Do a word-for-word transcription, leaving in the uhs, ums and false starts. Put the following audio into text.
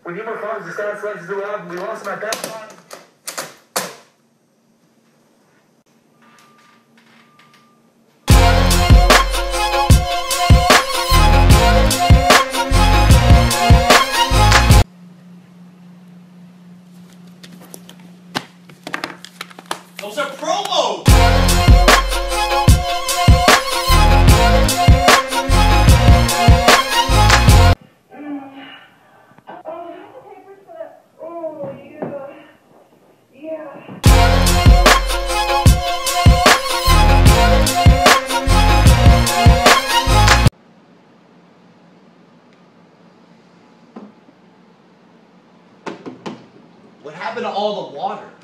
We need more funds. The stats like to do well. We lost them at that time. Those are promos! What happened to all the water?